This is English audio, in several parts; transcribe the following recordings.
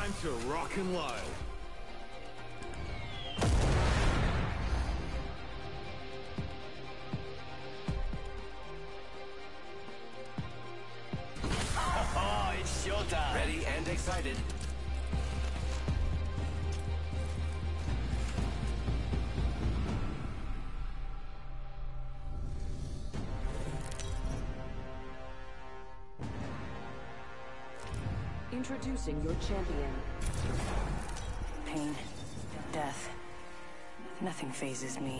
Time to rock and load. Oh, it's showtime. Ready and excited. Introducing your champion. Pain, death, nothing phases me.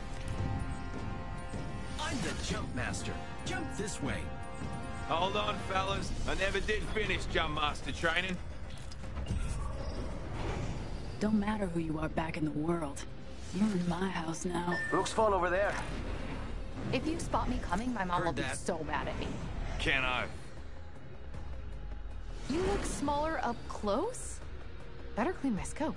I'm the jump master. Jump this way. Hold on, fellas. I never did finish Jump Master training. Don't matter who you are back in the world. You're in my house now. Looks fun over there. If you spot me coming, my mom Heard will be that. so mad at me. Can I? You look smaller up close? Better clean my scope.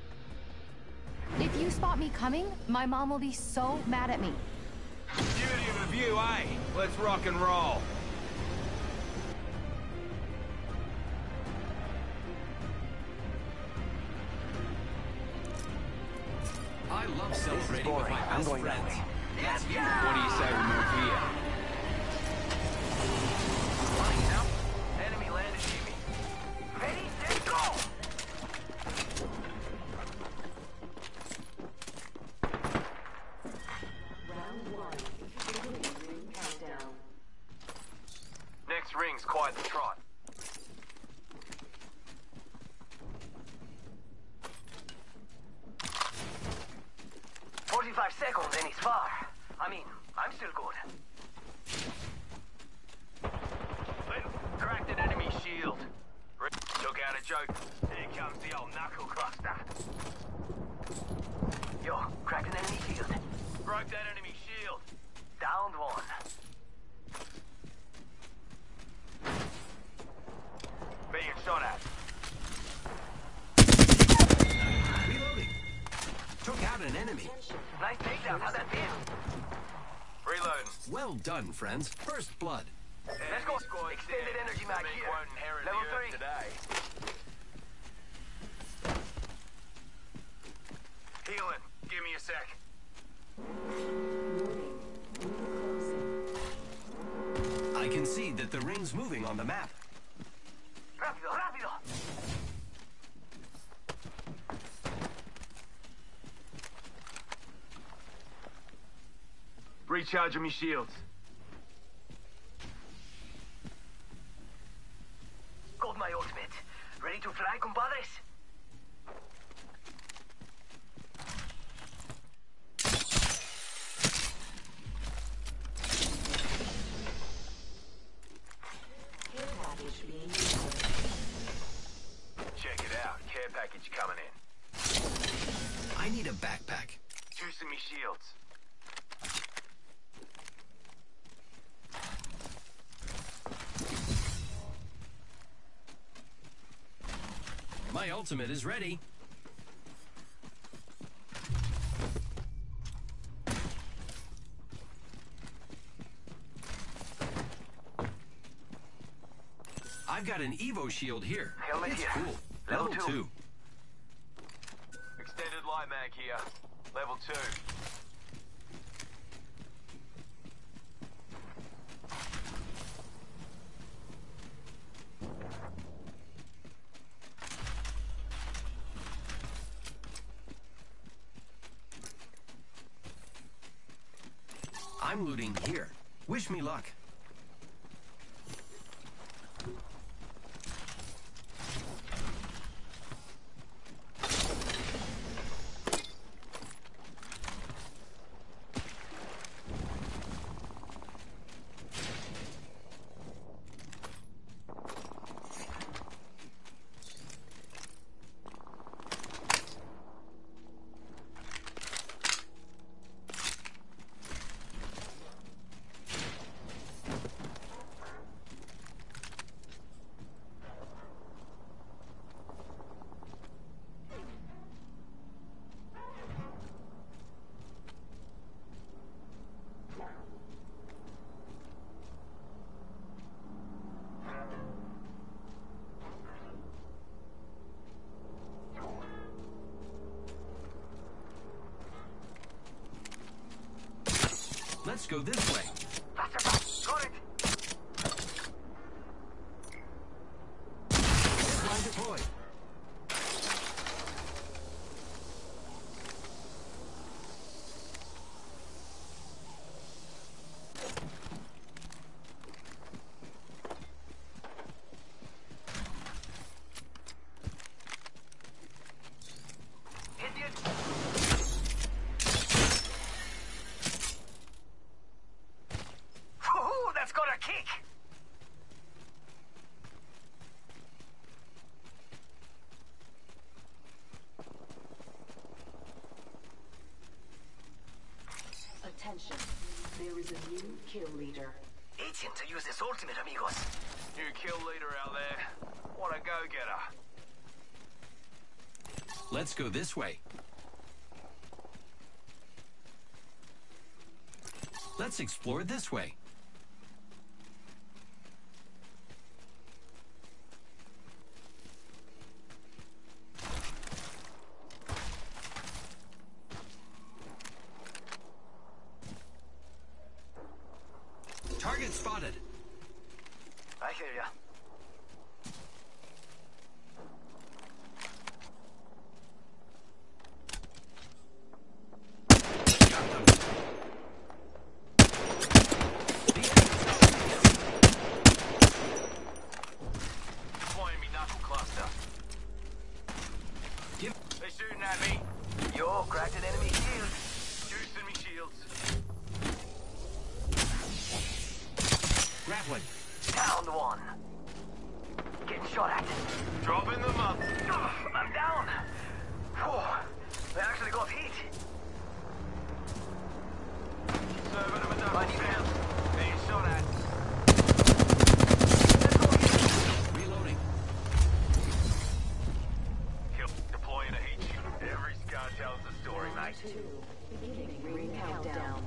If you spot me coming, my mom will be so mad at me. Beauty of a view, eh? Let's rock and roll. I love celebrating with my I'm best going that friends. way. That's you. What do you say we move here? Flying out. Enemy landed near me. Ready, set, go! Round 1. Beginning ring countdown. Next ring's quite the trot. Seconds and he's far. I mean, I'm still good. Cracked an enemy shield. Took out a joke. Here comes the old knuckle cluster. Yo, cracked an enemy shield. Broke that enemy shield. Downed one. Being shot at. Reloading. Took out an enemy. Nice takedown. How'd that feel? Reloading. Well done, friends. First blood. Let's go. Extended energy mag here. Level 3. Today. Healing. Give me a sec. I can see that the ring's moving on the map. Rápido, rápido. Recharging me shields. Got my ultimate. Ready to fly, compadres? Check it out. Care package coming in. I need a backpack. Juicing me shields. My ultimate is ready. I've got an Evo shield here. Helmet It's here. cool. Level Level two. 2. Extended light mag here. Level 2. I'm looting here. Wish me luck. Let's go this way. Faster, back. Got it. Line deployed. That's got a kick! Attention. There is a new kill leader. Itching to use this ultimate, amigos. New kill leader out there. What a go-getter. Let's go this way. Let's explore this way. Target spotted. I hear ya. Deploying me knuckle cluster. They're shooting at me. Yo, cracked an enemy shield. Juicing me shields. Grappling. Down one. Getting shot at. Dropping them up. I'm down. Whew. They actually got hit. Serving them a knuckle down. Being shot at. Reloading. Kill. Deploying a heat shield. Every scar tells a story, mate. 2. Beginning ring countdown.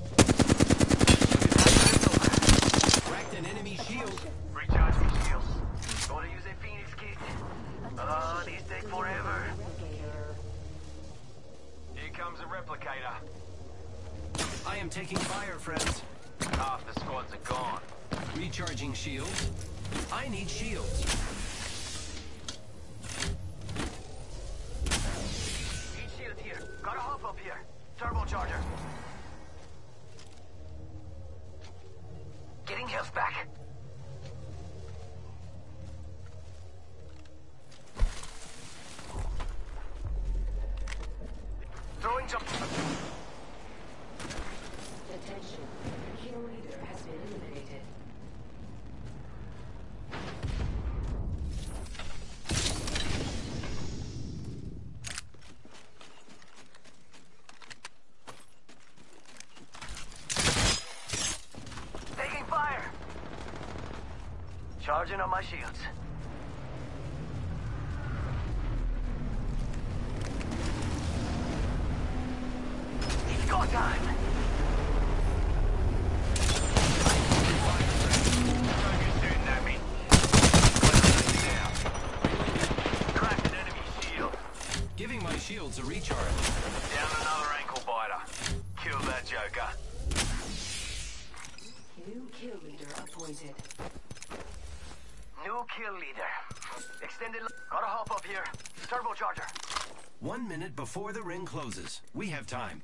Cracked an enemy shield. Recharge me shields. Gotta use a Phoenix kit. These take forever. Here comes a replicator. I am taking fire, friends. Half the squads are gone. Recharging shields. I need shields. Heat shield here. Gotta hop up here. Turbocharger. Getting health back. Throwing jump. Attention. Kill leader has been eliminated. Taking fire. Charging on my shields. It's go time. Target's shooting at me. Cracked an enemy shield. Giving my shields a recharge. Down another ankle biter. Kill that joker. New kill leader appointed. New kill leader. Extended. Gotta hop up here. Turbocharger. 1 minute before the ring closes. We have time.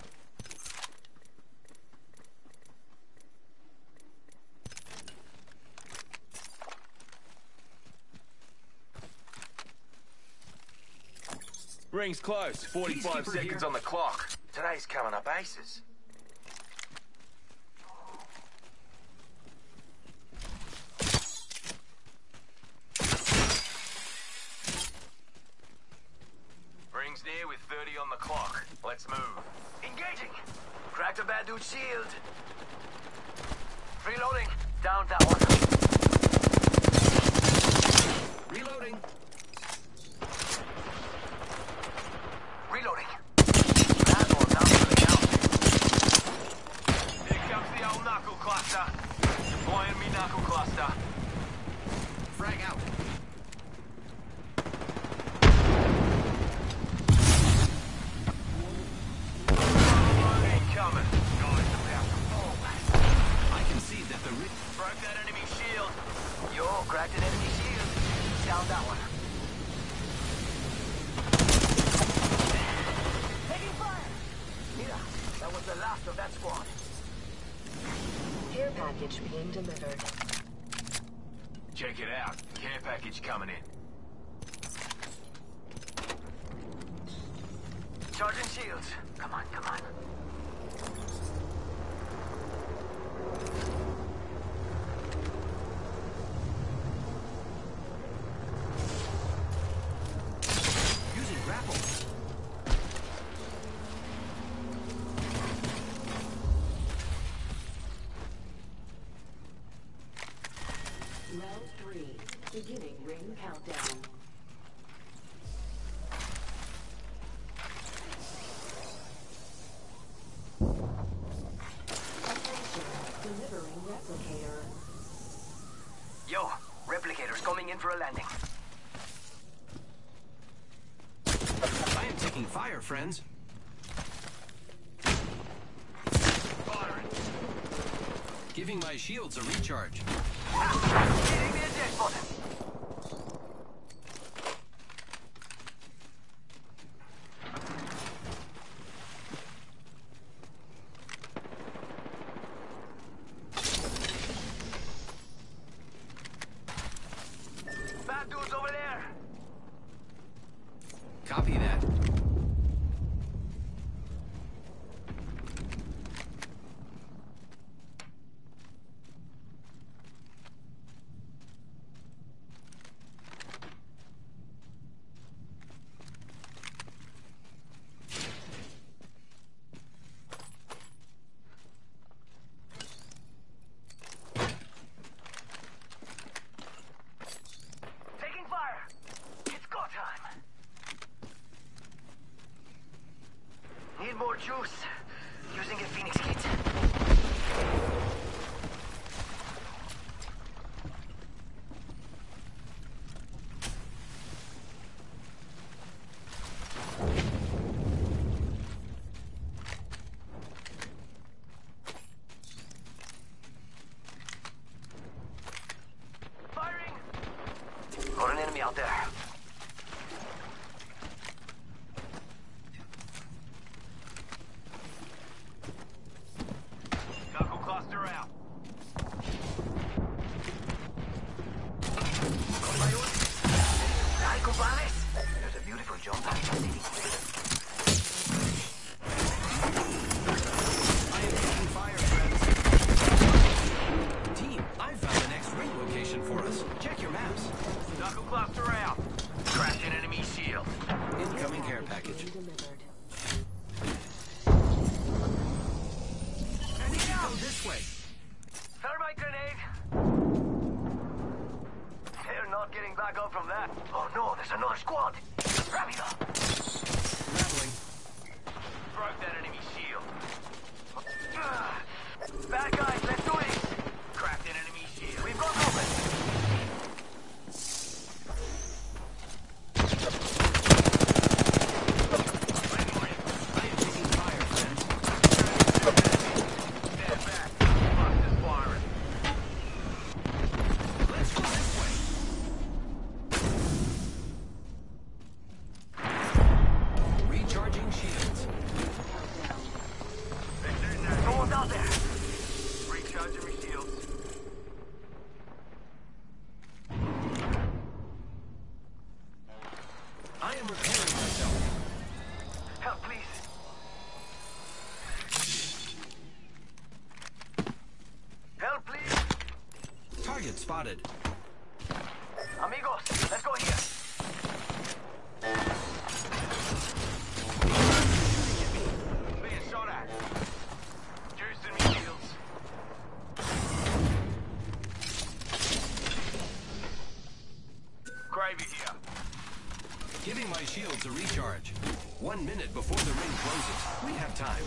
Ring's close. 45 Peacekeeper seconds here. on the clock. Today's coming up aces. Rings near with 30 on the clock. Let's move. Engaging. Cracked a bad dude's shield. Reloading. Down that one. Reloading. Reloading. That one not really out. Here comes the old knuckle cluster. Deploying me knuckle cluster. Frag out. Incoming. Guys, about to Cracked an enemy shield. Down that one. Taking fire! Mira, that was the last of that squad. Care package being delivered. Check it out. Care package coming in. Charging shields. Come on, come on. Using grapple. Round 3. Beginning ring countdown. Attention. Delivering replicator. Yo, replicators coming in for a landing. I am taking fire, friends. Firing. Giving my shields a recharge. Hitting the eject button. Bad dudes over there. Copy that. Taking fire. It's go time. Need more juice. Using a Phoenix kit. Firing. Got an enemy out there. Knuckle cluster out. Ay, compadres. There's a beautiful jump pad sitting here. I am taking fire, friends. Team, I found the next ring location for us. Check your maps. Knuckle cluster out. Cracked an enemy shield. Incoming care package. Being delivered. We should go this way. Thermite grenade. They're not getting back up from that. Oh no, there's another squad. Rápido. Rattling. Broke that enemy shield. Bad guys, let's do this. Cracked an enemy shield. We've got movement. I am taking fire, friends. Stand back. Cluster's firing. Let's go this way. Recharging shields. Someone's out there. Recharging my shields. I am repairing myself. Help, please. Help, please. Target spotted. Amigos, let's go here. Being shot at. Juicing me shields. Gravy here. Giving my shields a recharge. 1 minute before the ring closes. We have time.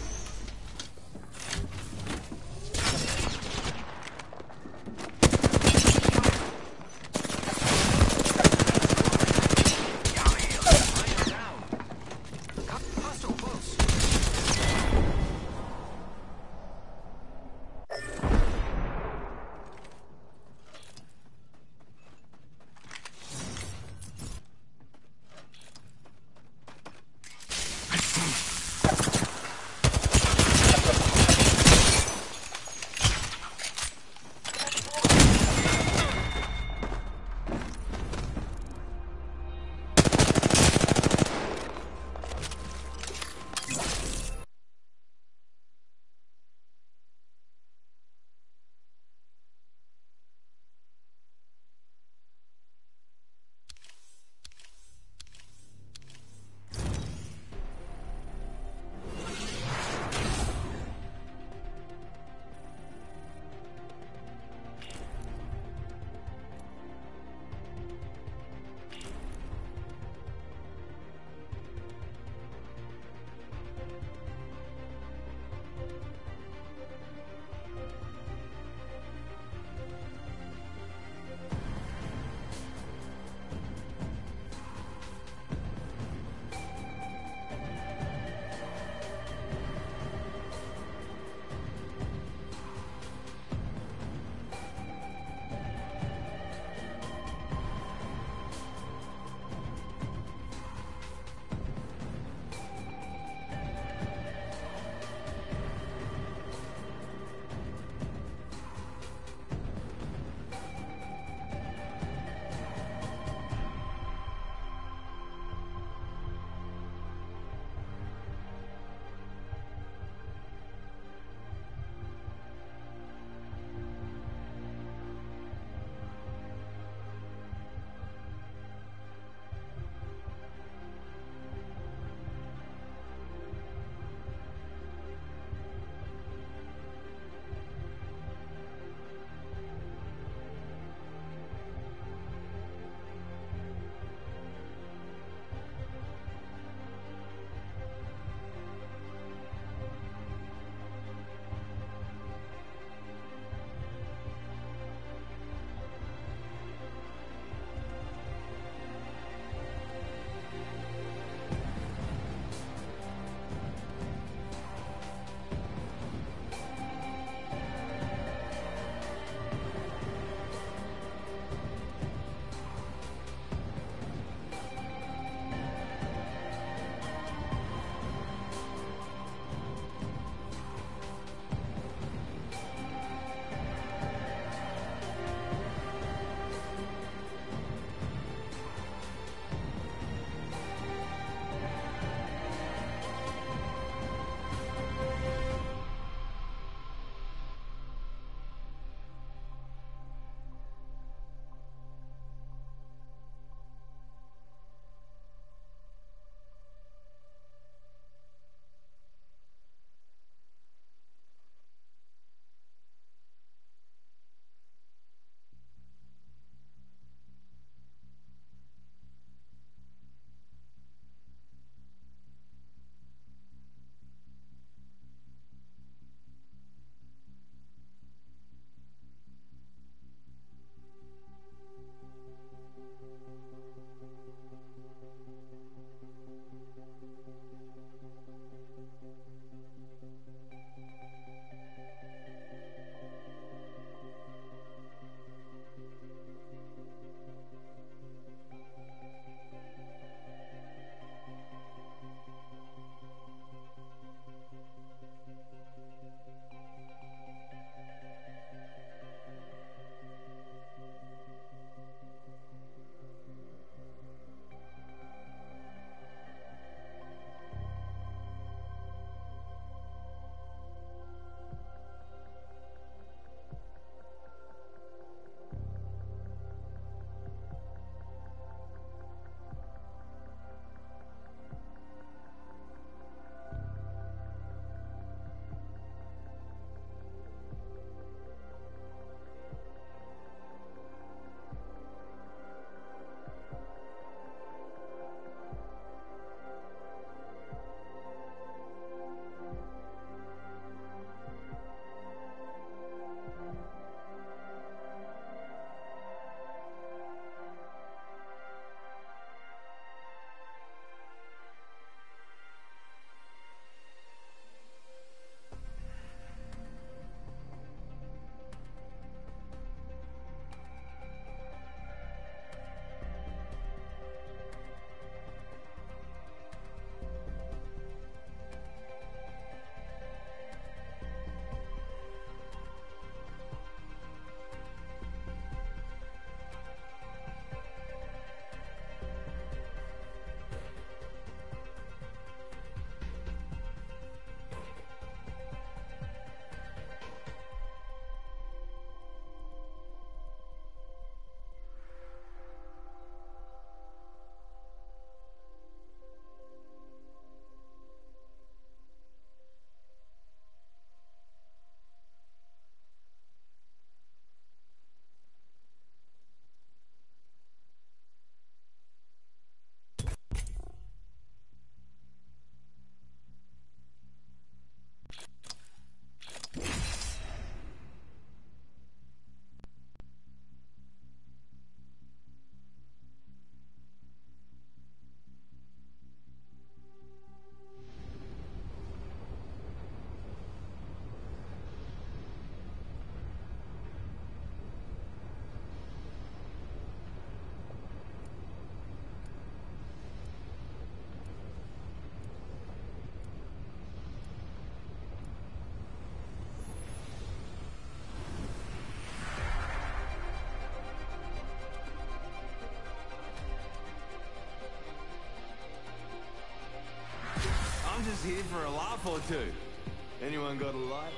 I'm just here for a laugh or two. Anyone got a light?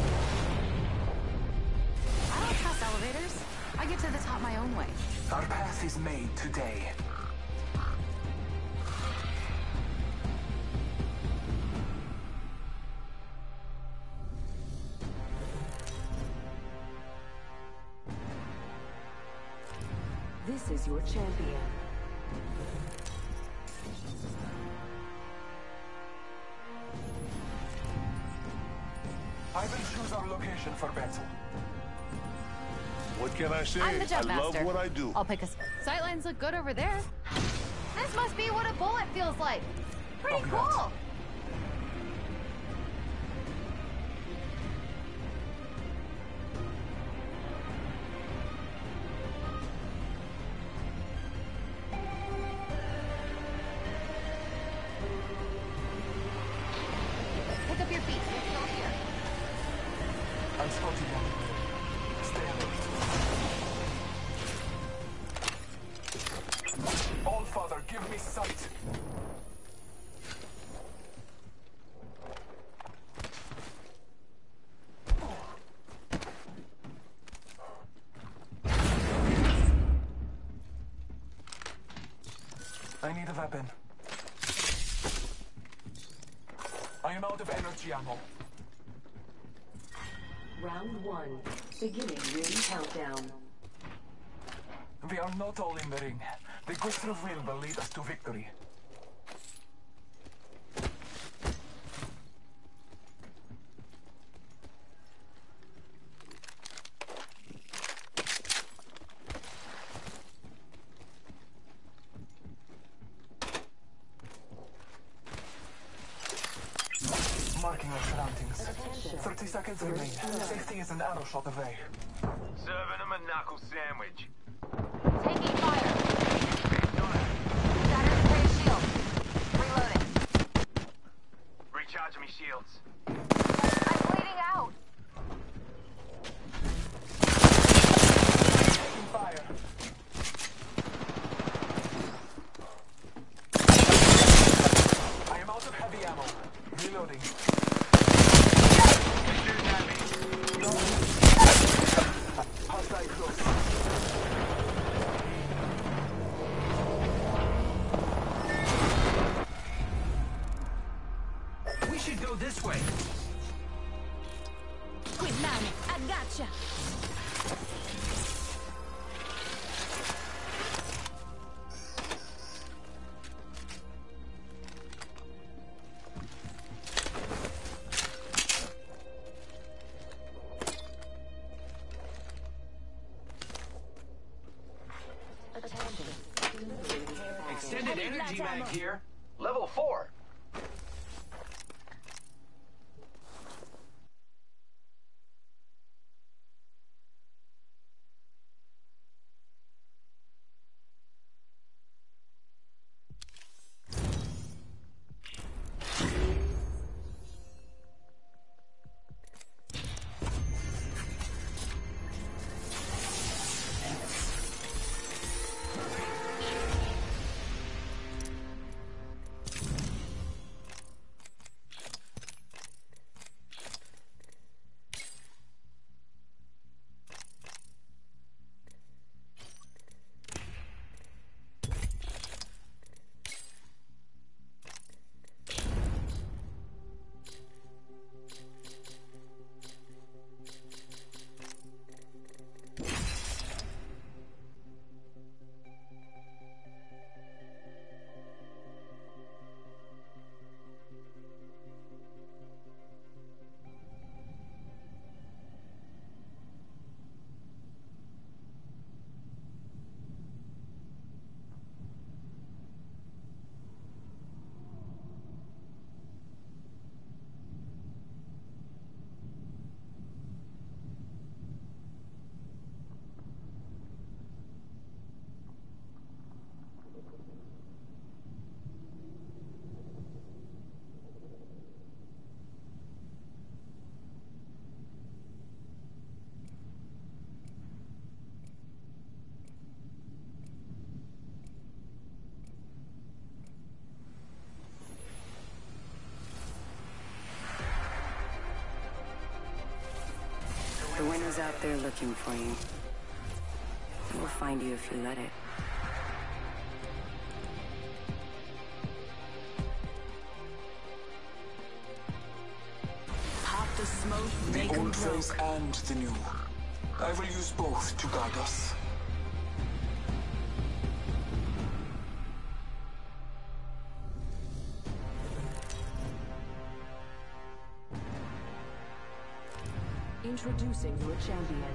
I don't trust elevators. I get to the top my own way. Our path is made today. This is your champion. I will choose our location for battle. What can I say? I'm the jump I master. love what I do. I'll pick a... Sightlines look good over there. This must be what a bullet feels like. Pretty cool. Pick up your feet. You're still here. I'm spotting them. Stay alert. All Father, give me sight. I need a weapon. I am out of energy ammo. Round 1. Beginning ring countdown. We are not all in the ring. The gust of wind will lead us to victory. Marking our surroundings. 30 seconds remain. Safety is an arrow shot away. Serving them a knuckle sandwich. Taking fire. Shattered spray shield. Reloading. Recharging me shields. I'm bleeding out. Taking fire. I am out of heavy ammo. Reloading. Hostile close. We should go this way. Quick, man. I gotcha. Extended energy mag here. Level 4. is out there looking for you. It will find you if you let it. Pop the smoke, The make 'em old phase broke. and the new. I will use both to guide us. Introducing your champion.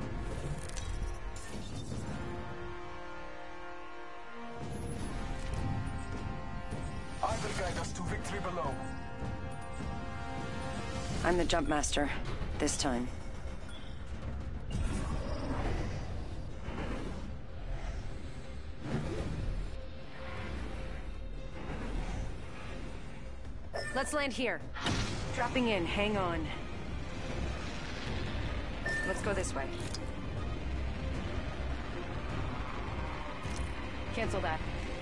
I will guide us to victory below. I'm the jump master. This time. Let's land here. Dropping in, hang on. Let's go this way. Cancel that.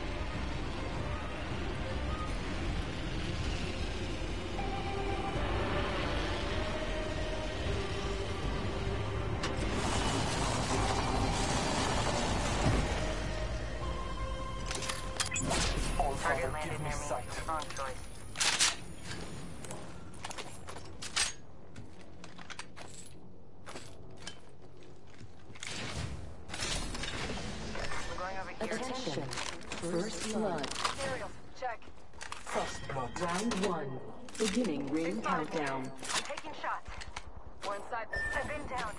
All Father, give me sight. Wrong choice. We're going over here. Attention. First blood. Materials, check. First blood. Round 1. Beginning ring countdown. I'm taking shots. We're inside. I've been down.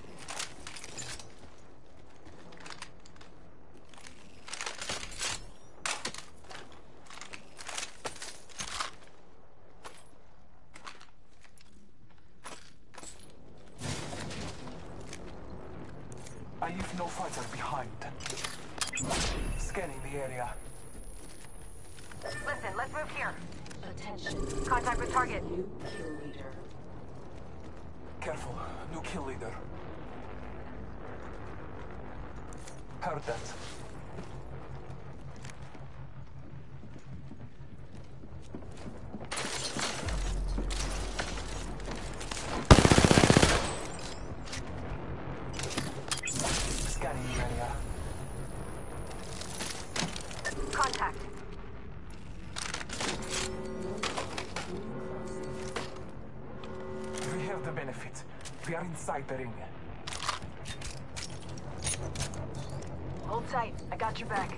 I leave no fighter behind. Scanning the area. Listen, let's move here. Attention. Contact with target. New kill leader. Careful, new kill leader. Heard that. Scanning the area. Contact. We have the benefit. We are inside the ring. Hold tight. I got your back.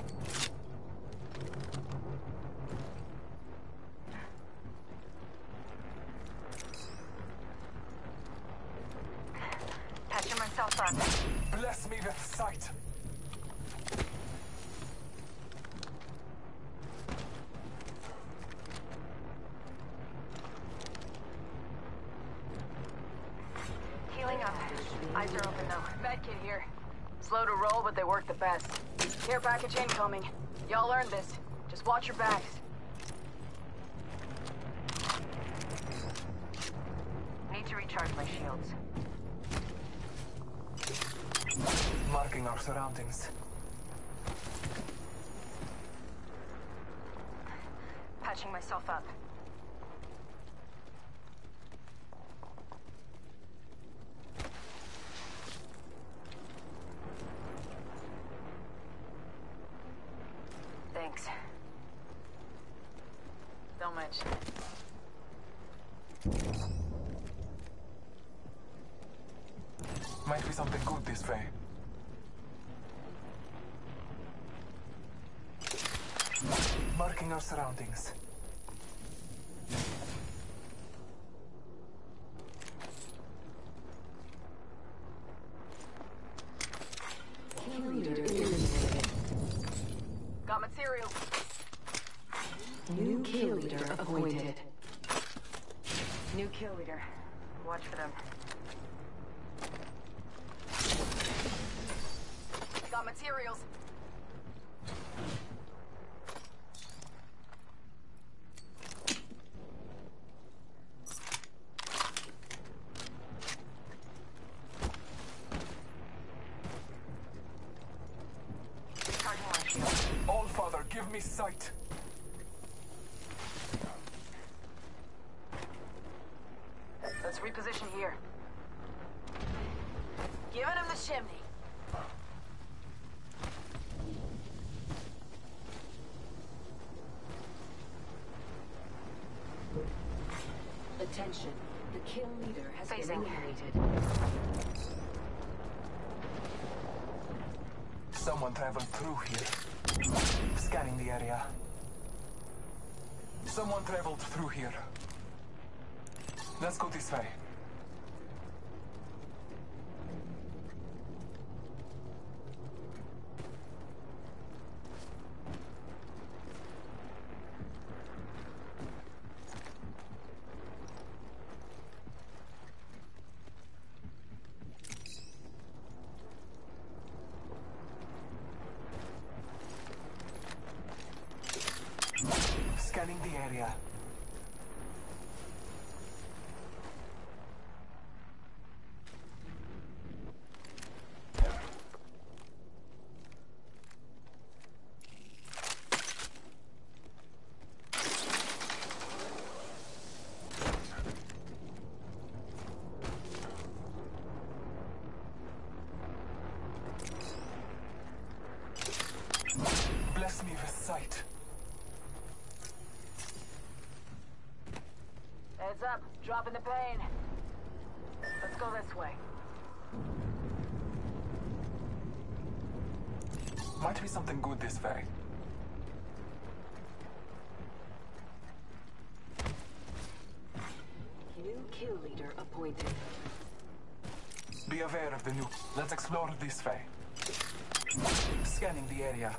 Patching myself up. Bless me with sight. Healing up. Eyes are open though. Medkit here. Slow to roll, but they work the best. Care package incoming. Y'all earned this. Just watch your backs. Need to recharge my shields. Marking our surroundings. Patching myself up. Thanks. Don't mention it. Might be something good this way. Marking our surroundings. Kill leader eliminated. Got materials. New kill leader appointed. New kill leader. Watch for them. Got materials. Charging my shield. All Father, give me sight. Let's reposition here. Giving him the chimney. Attention. The kill leader has been Facing. eliminated. Someone traveled through here. Scanning the area. Someone traveled through here. Let's go this way. Scanning the area. Bless me with sight. Heads up, dropping the pain. Let's go this way. Might be something good this way. New kill leader appointed. Be aware of the new. Let's explore this way. Scanning the area.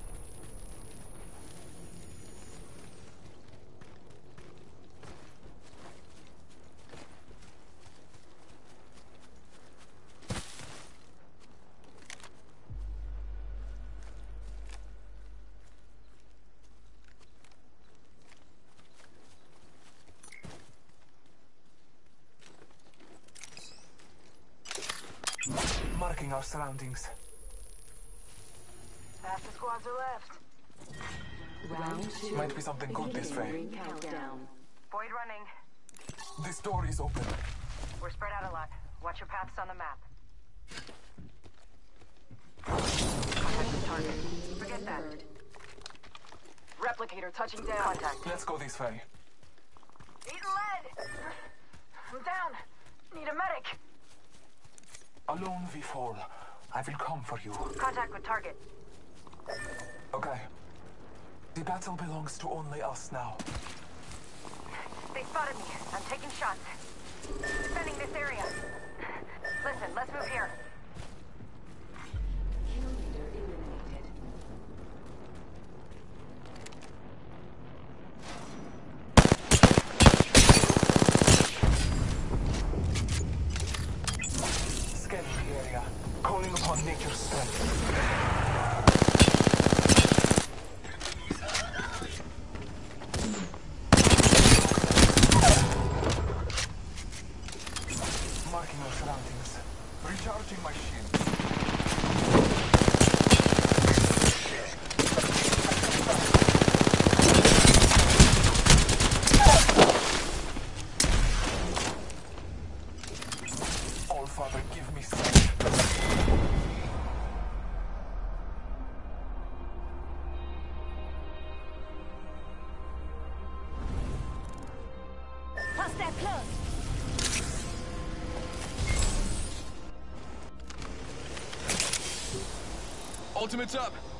Marking our surroundings. Half the squads are left. Round 2. Might be something good this way. Ring countdown. Void running. This door is open. We're spread out a lot. Watch your paths on the map. Contact the target. Forget that. Replicator touching down. Contact. Let's go this way. Eating lead! I'm down. Need a medic. Alone we fall. I will come for you. Contact with target. Okay. The battle belongs to only us now. They spotted me. I'm taking shots. Defending this area. Listen, let's move here. Kill leader eliminated. Scanning the area. Calling upon nature's strength. Marking our surroundings. Recharging my shields. All Father, give me strength. Plus that close. Ultimate's up.